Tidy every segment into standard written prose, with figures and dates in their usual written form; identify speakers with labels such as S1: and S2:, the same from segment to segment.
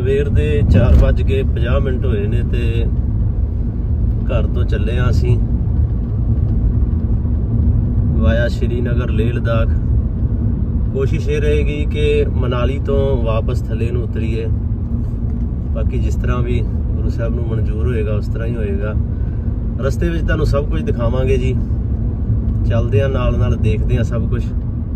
S1: सवेर के 4:50 होए ने ते घर तो चले हाँ असी वाया श्रीनगर लेह लद्दाख। कोशिश ये रहेगी कि मनाली तो वापस थले नूं उतरीए, बाकी जिस तरह भी गुरु साहब नूं मंजूर होएगा उस तरह ही होएगा। रस्ते में तुहानूं सब कुछ दिखावांगे जी, चलदे हैं नाल नाल देखते हैं सब कुछ।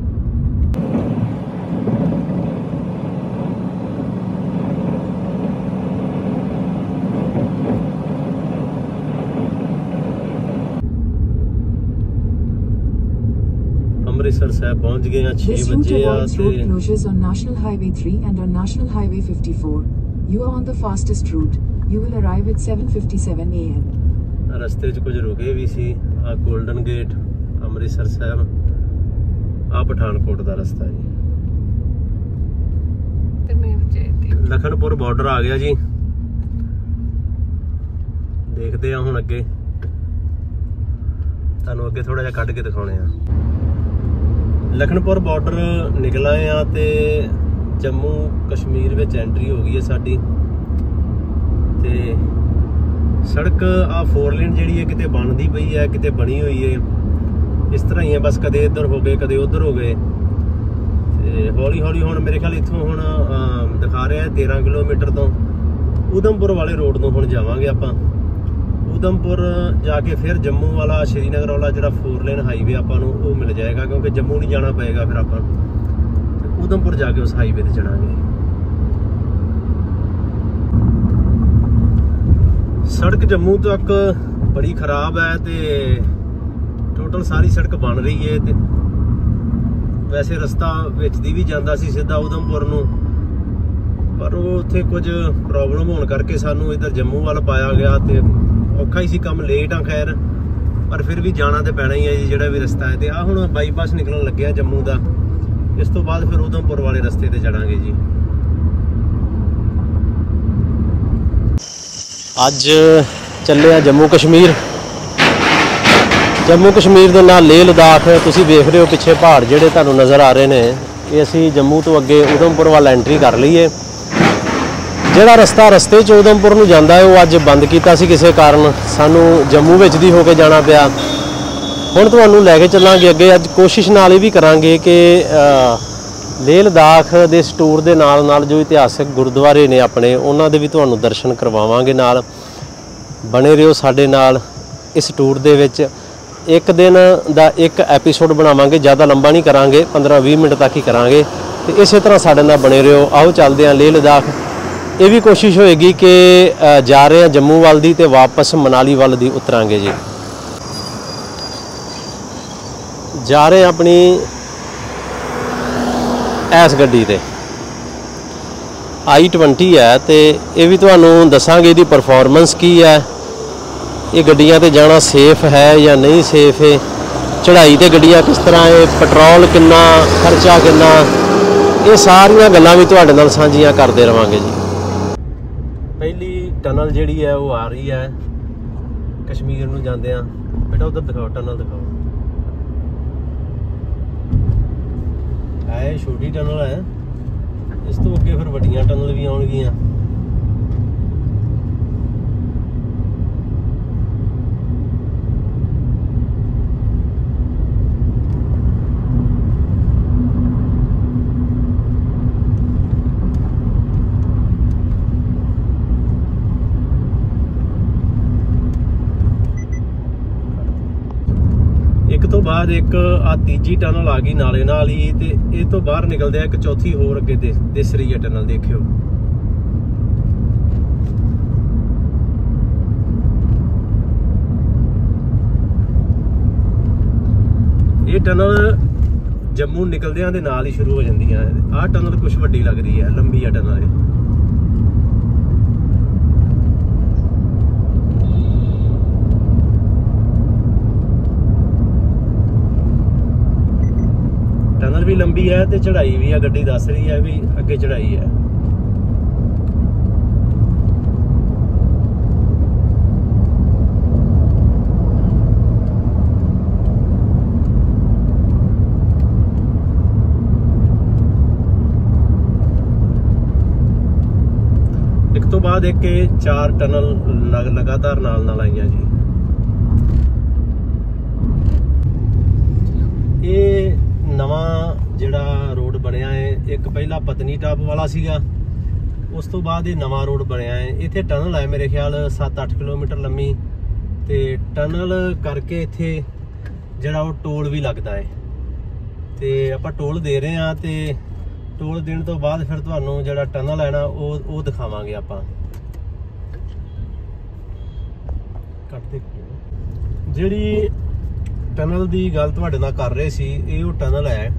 S1: अमृतसर साहब पहुंच गए हैं 6 बजे।
S2: road closures on National Highway 3 and on National Highway 54. You are on the fastest route. You will arrive at 7:57 AM.
S1: रस्ते च कुछ रुके भी सी। आ गोल्डन गेट अमृतसर साहब, आ पठानकोट का रस्ता जी। लखनपुर बॉर्डर आ गया जी, देखते हैं हुण अगे, तुहानूं अगे थोड़ा जिहा कढ के दिखाउणे आ। लखनपुर बॉर्डर निकल आए हैं तो जम्मू कश्मीर में एंट्री हो गई है साडी। ते सड़क आ 4 लेन जी है किते बनती पई है किते बनी हुई है, इस तरह ही है बस, कदे इधर हो गए कदे उधर हो गए। तो हौली हौली हुण मेरे ख्याल इत्थों हुण दिखा रहा है 13 किलोमीटर तो उधमपुर वाले रोड तो हुण जावांगे आपां। उधमपुर जाके फिर जम्मू वाला श्रीनगर वाला जो 4 लेन हाईवे आपां नूं वो मिल जाएगा, क्योंकि जम्मू नहीं जाना पएगा। फिर आपां उधमपुर जाके उस हाईवे ते चढ़ांगे। सड़क जम्मू तक बड़ी खराब है, तो टोटल सारी सड़क बन रही है। ते वैसे रस्ता विच दी भी जांदा सी सीधा उधमपुर नूं, पर वो उत्थे कुछ प्रॉब्लम होने करके सानू इधर जम्मू वाल पाया गया। तो औखा ही सी काम, लेट हाँ खैर, पर फिर भी जाना तो पैना ही है जी, जिहड़ा भी रस्ता है। तो आ हुण बाईपास निकलन लग्या जम्मू का, इस तो बाद फिर उधमपुर वाले रस्ते ते चढ़ांगे जी। अज चले आ जम्मू कश्मीर। जम्मू कश्मीर के नाल लेह लद्दाख, तुसीं वेख रहे हो पिछे पहाड़ जिहड़े तुहानूं नज़र आ रहे हैं, ये असीं जम्मू तो अगे उधमपुर वाल एंट्री कर ली है। ਜਿਹੜਾ ਰਸਤਾ ਰਸਤੇ 'ਚ ਉਧਮਪੁਰ ਨੂੰ ਜਾਂਦਾ ਹੈ ਉਹ ਅੱਜ ਬੰਦ ਕੀਤਾ ਸੀ ਕਿਸੇ ਕਾਰਨ, ਸਾਨੂੰ ਜੰਮੂ ਵਿੱਚ ਦੀ ਹੋ ਕੇ ਜਾਣਾ ਪਿਆ। ਹੁਣ ਤੁਹਾਨੂੰ ਲੈ ਕੇ ਚੱਲਾਂਗੇ ਅੱਗੇ। ਅੱਜ ਕੋਸ਼ਿਸ਼ ਨਾਲ ਇਹ ਵੀ ਕਰਾਂਗੇ ਕਿ ਲੇਹ ਲਦਾਖ ਦੇ ਇਸ ਟੂਰ ਦੇ ਨਾਲ ਨਾਲ ਜੋ ਇਤਿਹਾਸਕ ਗੁਰਦੁਆਰੇ ਨੇ ਆਪਣੇ, ਉਹਨਾਂ ਦੇ ਵੀ ਤੁਹਾਨੂੰ ਦਰਸ਼ਨ ਕਰਵਾਵਾਂਗੇ। ਨਾਲ ਬਣੇ ਰਹੋ ਸਾਡੇ ਨਾਲ ਇਸ ਟੂਰ ਦੇ ਵਿੱਚ। ਇੱਕ ਦਿਨ ਦਾ ਇੱਕ ਐਪੀਸੋਡ ਬਣਾਵਾਂਗੇ, ਜ਼ਿਆਦਾ ਲੰਬਾ ਨਹੀਂ ਕਰਾਂਗੇ, 15-20 ਮਿੰਟ ਤੱਕ ਹੀ ਕਰਾਂਗੇ। ਤੇ ਇਸੇ ਤਰ੍ਹਾਂ ਸਾਡੇ ਨਾਲ ਬਣੇ ਰਹੋ। ਆਓ ਚੱਲਦੇ ਹਾਂ ਲੇਹ ਲਦਾਖ। ये भी कोशिश होएगी कि जा रहे हैं जम्मू वाल दी ते वापस मनाली वाल दी उतरांगे जी। जा रहे हैं अपनी ऐस गड्डी ते i20 है, तो ये भी तुहानूं दसांगे इहदी परफॉर्मेंस की है, ये गड्डियां ते जाना सेफ है या नहीं सेफ है, चढ़ाई ते गड्डियां किस तरह है, पेट्रोल कितना, खर्चा कितना, ये सारियां गल्लां भी तुहाडे नाल साझीआं करदे रहांगे जी। पहली टनल जिहड़ी है वो आ रही है कश्मीर नूं जांदे आ। बेटा उधर दिखाओ, टनल दिखाओ। है छोटी टनल है, इस तो अगे फिर वड्डियां टनल भी आउणगियां। तो बाद एक आ तीजी टनल आ गई नाले नाल ही, ते इस तो बाहर निकलदे एक चौथी होर अगे दिस रही है टनल। देखियो ये टनल जम्मू निकलदियां दे नाल ही शुरू हो जांदी है। आ टनल कुछ वड्डी लग रही है, लंबी है टनल। टनल भी लंबी है तो चढ़ाई भी है, गड्डी दस रही है भी अगे चढ़ाई है। ਬਾਅਦ ਇੱਕ 4 ਟਨਲ ਲਗਾਤਾਰ ਨਾਲ ਆਈਆਂ ਜੀ। ਇਹ ਨਵਾਂ ਜਿਹੜਾ ਰੋਡ ਬਣਿਆ ਹੈ, ਇੱਕ ਪਹਿਲਾਂ ਪਤਨੀਟਾਪ ਵਾਲਾ ਸੀਗਾ, ਉਸ ਤੋਂ ਬਾਅਦ ਇਹ ਨਵਾਂ ਰੋਡ ਬਣਿਆ ਹੈ। ਇੱਥੇ ਟਨਲ ਹੈ ਮੇਰੇ ਖਿਆਲ 7-8 ਕਿਲੋਮੀਟਰ ਲੰਮੀ, ਤੇ ਟਨਲ ਕਰਕੇ ਇੱਥੇ ਜਿਹੜਾ ਉਹ ਟੋਲ ਵੀ ਲੱਗਦਾ ਹੈ, ਤੇ ਆਪਾਂ ਟੋਲ ਦੇ ਰਹੇ ਹਾਂ। ਤੇ ਟੋਲ ਦੇਣ ਤੋਂ ਬਾਅਦ ਫਿਰ ਤੁਹਾਨੂੰ ਜਿਹੜਾ ਟਨਲ ਹੈ ਨਾ ਉਹ ਦਿਖਾਵਾਂਗੇ ਆਪਾਂ। ਜਿਹੜੀ ਟਨਲ ਦੀ ਗੱਲ ਤੁਹਾਡੇ ਨਾਲ ਕਰ ਰਹੇ ਸੀ, ਇਹ ਉਹ ਟਨਲ ਹੈ,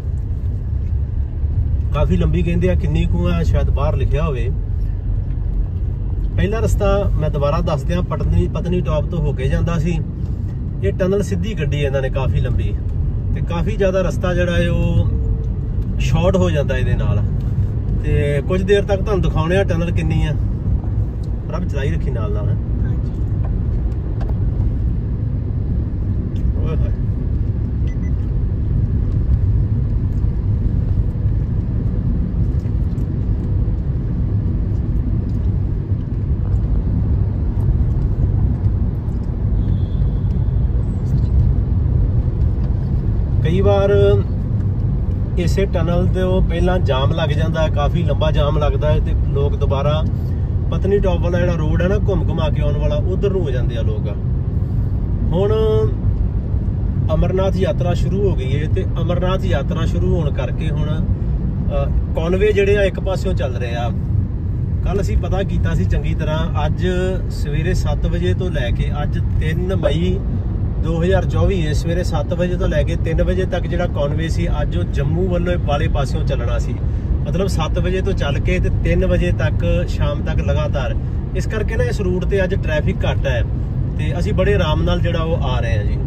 S1: ਕਾਫੀ ਲੰਬੀ ਕਹਿੰਦੇ ਆ, ਕਿੰਨੀ ਕੁ ਆ ਸ਼ਾਇਦ ਬਾਹਰ ਲਿਖਿਆ ਹੋਵੇ। ਪਹਿਲਾ ਰਸਤਾ ਮੈਂ ਦੁਬਾਰਾ ਦੱਸ ਦਿਆਂ, ਪਤਨੀਟਾਪ ਤੋਂ ਹੋ ਕੇ ਜਾਂਦਾ ਸੀ। ਇਹ ਟਨਲ ਸਿੱਧੀ ਕੱਢੀ ਇਹਨਾਂ ਨੇ ਕਾਫੀ ਲੰਬੀ, ਤੇ ਕਾਫੀ ਜ਼ਿਆਦਾ ਰਸਤਾ ਜਿਹੜਾ ਹੈ ਉਹ ਸ਼ਾਰਟ ਹੋ ਜਾਂਦਾ ਇਹਦੇ ਨਾਲ। ਤੇ ਕੁਝ ਦੇਰ ਤੱਕ ਤੁਹਾਨੂੰ ਦਿਖਾਉਣੇ ਆ ਟਨਲ ਕਿੰਨੀ ਆ। ਰੱਬ ਚਲਾਈ ਰੱਖੀ ਨਾਲ ਨਾਲ। ਕਈ ਵਾਰ ਇਸੇ ਟਨਲ ਤੋਂ ਪਹਿਲਾਂ ਜਾਮ ਲੱਗ ਜਾਂਦਾ ਹੈ, ਕਾਫੀ ਲੰਬਾ ਜਾਮ ਲੱਗਦਾ ਹੈ, ਤੇ ਲੋਕ ਦੁਬਾਰਾ ਪਤਨੀਟਾਪ ਵਾਲਾ ਜਿਹੜਾ ਰੋਡ ਹੈ ਨਾ ਘੁੰਮ ਕੇ ਆਉਣ ਵਾਲਾ, ਉਧਰ ਨੂੰ ਹੋ ਜਾਂਦੇ ਆ ਲੋਕ। ਹੁਣ ਅਮਰਨਾਥ ਯਾਤਰਾ ਸ਼ੁਰੂ ਹੋ ਗਈ ਹੈ, ਤੇ ਅਮਰਨਾਥ ਯਾਤਰਾ ਸ਼ੁਰੂ ਹੋਣ ਕਰਕੇ ਹੁਣ ਕਨਵੇ ਜਿਹੜੇ ਆ ਇੱਕ ਪਾਸਿਓਂ ਚੱਲ ਰਹੇ ਆ। ਕੱਲ ਅਸੀਂ ਪਤਾ ਕੀਤਾ ਸੀ ਚੰਗੀ ਤਰ੍ਹਾਂ, ਅੱਜ ਸਵੇਰੇ 7 ਵਜੇ ਤੋਂ ਲੈ ਕੇ ਅੱਜ 3 ਮਈ 2024 ਹੈ, ਸਵੇਰੇ 7 ਵਜੇ ਤੋਂ ਲੈ ਕੇ 3 ਵਜੇ ਤੱਕ ਜਿਹੜਾ ਕਨਵੇ ਸੀ, ਅੱਜ ਉਹ ਜੰਮੂ ਵੱਲੋਂ ਵਾਲੇ ਪਾਸਿਓਂ ਚੱਲਣਾ ਸੀ। ਮਤਲਬ 7 ਵਜੇ ਤੋਂ ਚੱਲ ਕੇ ਤੇ 3 ਵਜੇ ਤੱਕ ਸ਼ਾਮ ਤੱਕ ਲਗਾਤਾਰ। ਇਸ ਕਰਕੇ ਨਾ ਇਸ ਰੂਟ ਤੇ ਅੱਜ ਟ੍ਰੈਫਿਕ ਘੱਟ ਹੈ, ਤੇ ਅਸੀਂ ਬੜੇ ਆਰਾਮ ਨਾਲ ਜਿਹੜਾ ਉਹ ਆ ਰਹੇ ਹਾਂ ਜੀ।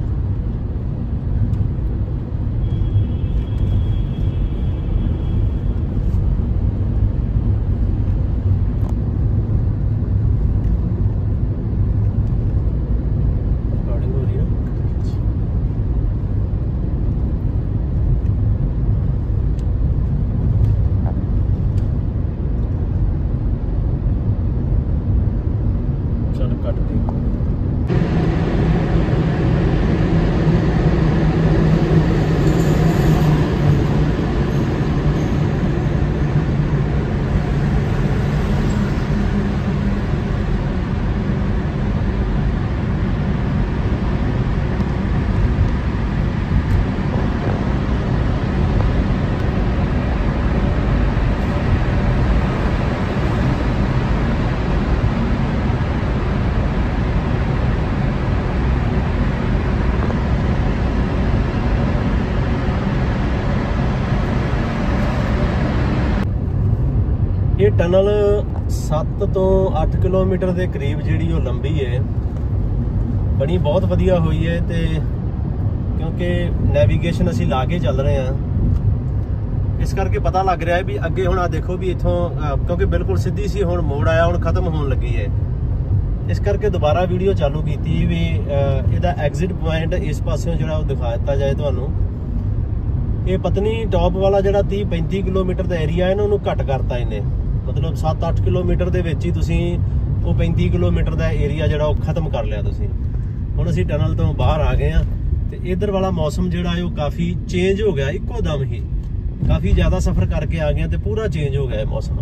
S1: ਇਹ ਟਨਲ 7 ਤੋਂ 8 ਕਿਲੋਮੀਟਰ ਦੇ ਕਰੀਬ ਜਿਹੜੀ ਉਹ ਲੰਬੀ ਹੈ, ਬਣੀ ਬਹੁਤ ਵਧੀਆ ਹੋਈ ਹੈ। ਤੇ ਕਿਉਂਕਿ ਨੈਵੀਗੇਸ਼ਨ ਅਸੀਂ ਲਾ ਕੇ ਚੱਲ ਰਹੇ ਹਾਂ, ਇਸ ਕਰਕੇ ਪਤਾ ਲੱਗ ਰਿਹਾ ਹੈ ਵੀ ਅੱਗੇ ਹੁਣ ਆ ਦੇਖੋ ਵੀ ਇੱਥੋਂ, ਕਿਉਂਕਿ ਬਿਲਕੁਲ ਸਿੱਧੀ ਸੀ, ਹੁਣ ਮੋੜ ਆਇਆ, ਹੁਣ ਖਤਮ ਹੋਣ ਲੱਗੀ ਹੈ। ਇਸ ਕਰਕੇ ਦੁਬਾਰਾ ਵੀਡੀਓ ਚਾਲੂ ਕੀਤੀ ਵੀ ਇਹਦਾ ਐਗਜ਼ਿਟ ਪੁਆਇੰਟ ਇਸ ਪਾਸਿਓਂ ਜਿਹੜਾ ਉਹ ਦਿਖਾ ਦਿੱਤਾ ਜਾਏ ਤੁਹਾਨੂੰ। ਇਹ ਪਤਨੀਟਾਪ ਵਾਲਾ ਜਿਹੜਾ 30-35 ਕਿਲੋਮੀਟਰ ਦਾ ਏਰੀਆ ਹੈ ਨਾ, ਉਹਨੂੰ ਘੱਟ ਕਰਤਾ ਇਹਨੇ। ਮਤਲਬ 7-8 ਕਿਲੋਮੀਟਰ ਦੇ ਵਿੱਚ ਹੀ ਤੁਸੀਂ ਉਹ 35 ਕਿਲੋਮੀਟਰ ਦਾ ਏਰੀਆ ਜਿਹੜਾ ਉਹ ਖਤਮ ਕਰ ਲਿਆ ਤੁਸੀਂ। ਹੁਣ ਅਸੀਂ ਟਨਲ ਤੋਂ ਬਾਹਰ ਆ ਗਏ ਆ, ਤੇ ਇਧਰ ਵਾਲਾ ਮੌਸਮ ਜਿਹੜਾ ਹੈ ਉਹ ਕਾਫੀ ਚੇਂਜ ਹੋ ਗਿਆ ਇੱਕੋ ਦਮ ਹੀ। ਕਾਫੀ ਜ਼ਿਆਦਾ ਸਫ਼ਰ ਕਰਕੇ ਆ ਗਏ ਤੇ ਪੂਰਾ ਚੇਂਜ ਹੋ ਗਿਆ ਮੌਸਮ।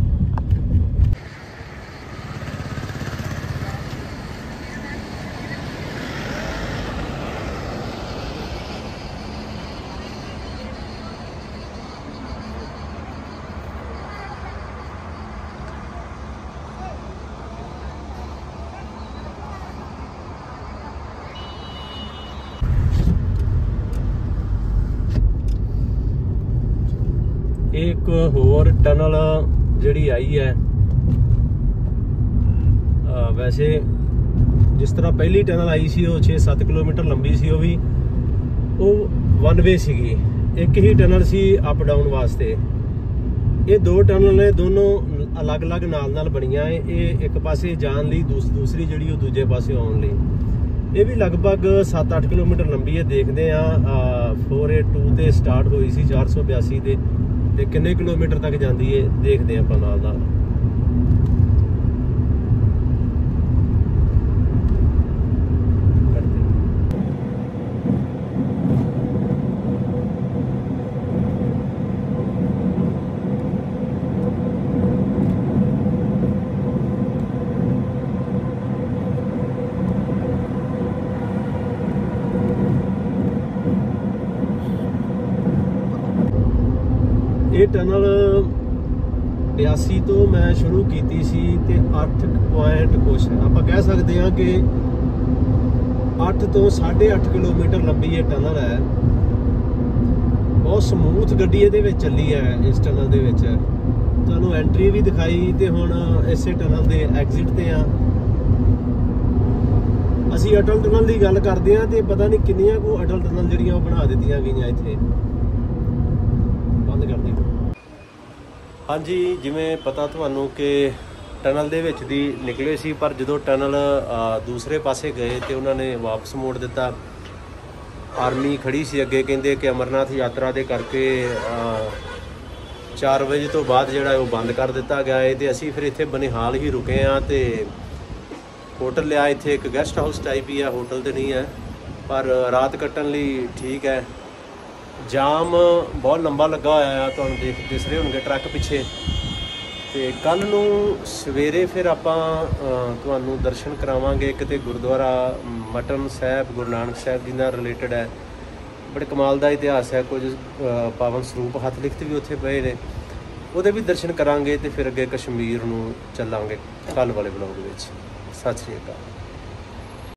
S1: ਇੱਕ ਹੋਰ ਟਨਲ ਜਿਹੜੀ ਆਈ ਹੈ, ਵੈਸੇ ਜਿਸ ਤਰ੍ਹਾਂ ਪਹਿਲੀ ਟਨਲ ਆਈ ਸੀ ਉਹ 6-7 ਕਿਲੋਮੀਟਰ ਲੰਬੀ ਸੀ, ਉਹ 1 ਵੇ ਸੀਗੀ। ਇੱਕ ਹੀ ਟਨਲ ਸੀ ਅਪ ਡਾਊਨ ਵਾਸਤੇ। ਇਹ 2 ਟਨਲ ਨੇ, ਦੋਨੋਂ ਅਲੱਗ-ਅਲੱਗ ਨਾਲ ਬਣੀਆਂ ਹੈ। ਇਹ ਇੱਕ ਪਾਸੇ ਜਾਣ ਲਈ, ਦੂਸਰੀ ਜਿਹੜੀ ਉਹ ਦੂਜੇ ਪਾਸੇ ਆਉਣ ਲਈ। ਇਹ ਵੀ ਲਗਭਗ 7-8 ਕਿਲੋਮੀਟਰ ਲੰਬੀ ਹੈ। ਦੇਖਦੇ ਆ 482 ਤੇ ਸਟਾਰਟ ਹੋਈ ਸੀ 482 ਤੇ ਕਿੰਨੇ ਕਿਲੋਮੀਟਰ ਤੱਕ ਜਾਂਦੀ ਹੈ ਦੇਖਦੇ ਆਪਾਂ ਨਾਲ ਨਾਲ। ਇਹ ਟਨਲ 82 ਤੋਂ ਮੈਂ ਸ਼ੁਰੂ ਕੀਤੀ ਸੀ ਤੇ 8 ਪੁਆਇੰਟ ਕੁਛ ਆਪਾਂ ਕਹਿ ਸਕਦੇ ਹਾਂ ਕਿ 8 ਤੋਂ 8.5 ਕਿਲੋਮੀਟਰ ਲੰਬੀ ਇਹ ਟਨਲ ਹੈ। ਬਹੁਤ ਸਮੂਥ ਗੱਡੀ ਇਹਦੇ ਵਿੱਚ ਚੱਲੀ ਹੈ। ਇਸ ਟਨਲ ਦੇ ਵਿੱਚ ਤੁਹਾਨੂੰ ਐਂਟਰੀ ਵੀ ਦਿਖਾਈ ਤੇ ਹੁਣ ਇਸੇ ਟਨਲ ਦੇ ਐਗਜ਼ਿਟ ਤੇ ਆ। ਅਸੀਂ ਅਟਲ ਟਨਲ ਦੀ ਗੱਲ ਕਰਦੇ ਹਾਂ ਤੇ ਪਤਾ ਨਹੀਂ ਕਿੰਨੀਆਂ ਕੁ ਅਟਲ ਟਨਲ ਜਿਹੜੀਆਂ ਉਹ ਬਣਾ ਦਿੱਤੀਆਂ ਗਈਆਂ ਇੱਥੇ। ਬੰਦ ਕਰ ਦਿਓ। ਹਾਂਜੀ, ਜਿਵੇਂ ਪਤਾ ਤੁਹਾਨੂੰ ਕਿ ਟਨਲ ਦੇ ਵਿੱਚ ਦੀ ਨਿਕਲੇ ਸੀ, ਪਰ ਜਦੋਂ ਟਨਲ ਦੂਸਰੇ ਪਾਸੇ ਗਏ ਤੇ ਉਹਨਾਂ ਨੇ ਵਾਪਸ ਮੋੜ ਦਿੱਤਾ। ਆਰਮੀ ਖੜੀ ਸੀ ਅੱਗੇ, ਕਹਿੰਦੇ ਕਿ ਅਮਰਨਾਥ ਯਾਤਰਾ ਦੇ ਕਰਕੇ 4 ਵਜੇ ਤੋਂ ਬਾਅਦ ਜਿਹੜਾ ਉਹ ਬੰਦ ਕਰ ਦਿੱਤਾ ਗਿਆ ਹੈ। ਤੇ ਅਸੀਂ ਫਿਰ ਇੱਥੇ ਬਨਿਹਾਲ ਹੀ ਰੁਕੇ ਹਾਂ ਤੇ ਹੋਟਲ ਲਿਆ। ਇੱਥੇ ਇੱਕ ਗੈਸਟ ਹਾਊਸ ਟਾਈਪ ਹੀ ਹੈ, ਹੋਟਲ ਤੇ ਨਹੀਂ ਹੈ, ਪਰ ਰਾਤ ਕੱਟਣ ਲਈ ਠੀਕ ਹੈ। ਜਾਮ ਬਹੁਤ ਲੰਬਾ ਲੱਗਾ ਹੋਇਆ ਆ, ਤੁਹਾਨੂੰ ਦਿਸ ਰਹੇ ਹੋਣਗੇ ਟਰੱਕ ਪਿੱਛੇ। ਤੇ ਕੱਲ ਨੂੰ ਸਵੇਰੇ ਫਿਰ ਆਪਾਂ ਤੁਹਾਨੂੰ ਦਰਸ਼ਨ ਕਰਾਵਾਂਗੇ। ਇੱਕ ਤੇ ਗੁਰਦੁਆਰਾ ਮਟਨ ਸਾਹਿਬ ਗੁਰੂ ਨਾਨਕ ਸਾਹਿਬ ਜੀ ਨਾਲ ਰਿਲੇਟਡ ਹੈ, ਬੜੇ ਕਮਾਲ ਦਾ ਇਤਿਹਾਸ ਹੈ। ਕੁਝ ਪਾਵਨ ਸਰੂਪ ਹੱਥ ਲਿਖਤ ਵੀ ਉੱਥੇ ਪਏ ਨੇ, ਉਹਦੇ ਵੀ ਦਰਸ਼ਨ ਕਰਾਂਗੇ। ਤੇ ਫਿਰ ਅੱਗੇ ਕਸ਼ਮੀਰ ਨੂੰ ਚੱਲਾਂਗੇ ਕੱਲ੍ਹ ਵਾਲੇ ਵਲੋਗ ਵਿੱਚ। ਸਤਿ ਸ਼੍ਰੀ ਅਕਾਲ।